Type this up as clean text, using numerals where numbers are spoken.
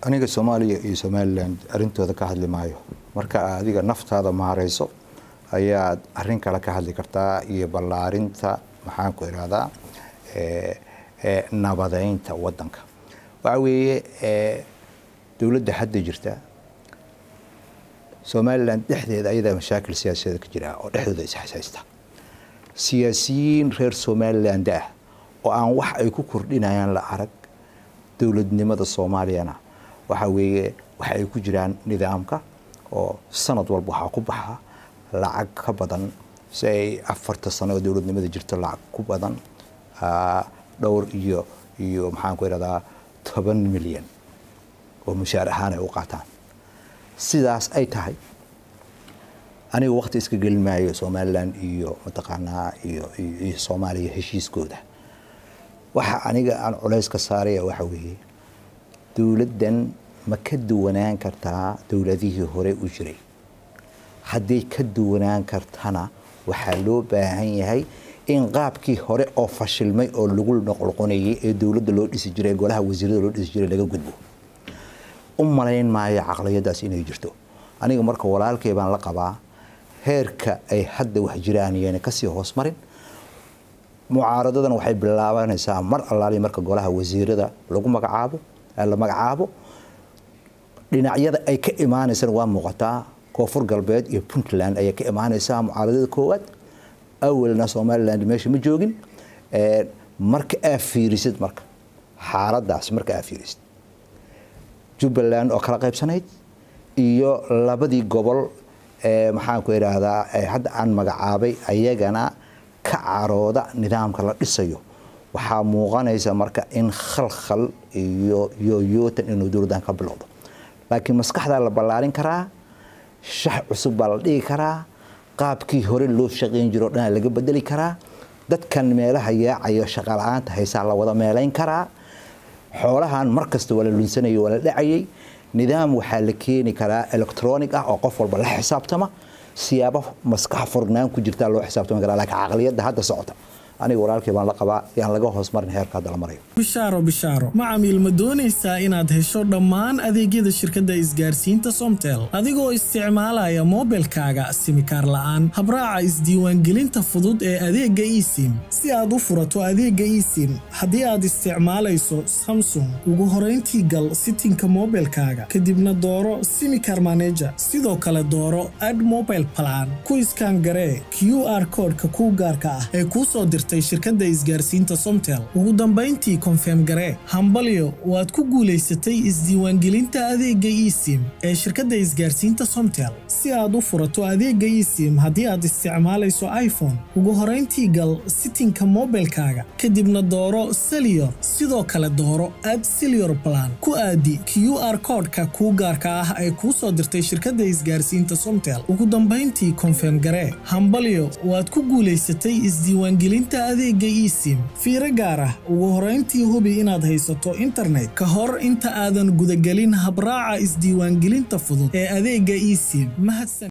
aniga Soomaaliya iyo Somaliland arintooda ka hadli maayo marka adiga naftaada maareyso ayaa arin kala ka hadli kartaa iyo ballaarinta maxaan ku iraahdaa nabadeynta wadanka waxa weeye dawladda hadda jirta Somaliland dhexdeeda ayada mashaakil siyaasadeed ka jira oo dhexdooda is xasaysta siyaasiyiin reer Somaliland oo aan wax ay ku kordhinayaan la arag dawladnimada Soomaaliyana waxa weeye waxa ay ku jiraan nidaamka oo sanad walba waxa ku baxa lacag ka badan say 4 sano dawladnimada jirta lacag ku badan dhowr iyo maxaan ku iraahdaa 10 milyan oo mushaar ahaan ay u qaataan sidaas ay tahay aniga waqti iska gelmaayo Somaliland iyo mataqaanaa iyo Soomaaliya heshiiskooda waxa aniga aan culays ka saaray waxa weeye dawladdan ma ka duwanaan kartaa dawladihii hore u jiray haddii ka duwanaan kartana waxa loo baahan yahay in qaabkii hore oo fashilmay oo lagu noqonayay ee dawladda loo dhisi jiray golaha wasiirada loo dhisi jiray laga gudbo umaleyn maayo aqliyadaas inay jirto aniga marka walaalkay baan la qabaa heerka ay hadda wax jiraan iyana ka sii hoos marin mucaaradadan waxay bilaabanaysaa mar allaali marka golaha wasiirada lagu magacaabo dhinacyada ay ka imaanaysan waa muuqataa koonfur galbeed iyo Puntland ay ka imaanaysaa mucaaradada koowaad awalna Somaliland meesha ma joogin marka ay fiirisid marka xaaladaas marka ay fiirisid Jubaland oo kala qaybsanayd iyo labadii gobol maxaan ku iraahdaa hadda aan magacaabay ayagana ka carooda nidaamka la dhisayo waxa muuqanaysa marka in khalkhal iyo yootan inuu dawladdan ka bilowdo laakiin maskaxda la ballaarin karaa shax cusub baa la dhigi karaa qaabkii hore loo shaqeyn jiro dhan laga bedeli karaa dadkan meelaha yaacayo shaqo la'aanta haysa la wada meelayn karaa xoolahan markasta wala lunsanayo wala dhacayay nidaam waxa la keeni karaa electronic oo qof walba la xisaabtama siyaabo maskax furnaan ku jirta loo xisaabtama kara laakiin aqliyada hadda socota aniga walaalkay baan la qabaa yaan laga hoos marin heerka dal marayo bishaaro macaamiil ma doonaysaa inaad hesho dhammaan adeegyada shirkadda isgaarsiinta Somtel adigoo isticmaalaya mobilkaaga simikaar la'aan habraaca isdiiwaangelinta fudud ee adeegga eSIM si aad u furato adeegga eSIM haddii aad isticmaalayso Samsung ugu horeyntii gal settingka mobilkaaga kadibna dooro simikaar manager sidoo kale dooro add mobile plan ku iskaan garee QR code-ka ku gaarka ah ee ku soo shirkadda isgaarsiinta Somtel ugu dambeyntii confirm garee hambalyo waad ku guuleysatay isdiiwaangelinta adeegga eSIM ee shirkadda isgaarsiinta Somtel si aad u furato adeegga eSIM haddii aad isticmaalayso iPhone ugu horeyntii gal settingka mobilkaaga kadibna dooro Cellular sidoo kale dooro add Cellular plan ku aadi QR code-ka ku gaarka ah ee ku soo dirtay shirkadda isgaarsiinta Somtel ugu dambeyntii confirm garee hambalyo waad ku guuleysatay isdiiwaangelinta adeegga eSIM fiiro gaar ah ugu horeyntii hubi inaad haysato internet ka hor inta aadan gudagelin habraaca isdiiwaangelinta fudud ee adeegga eSIM mahadsan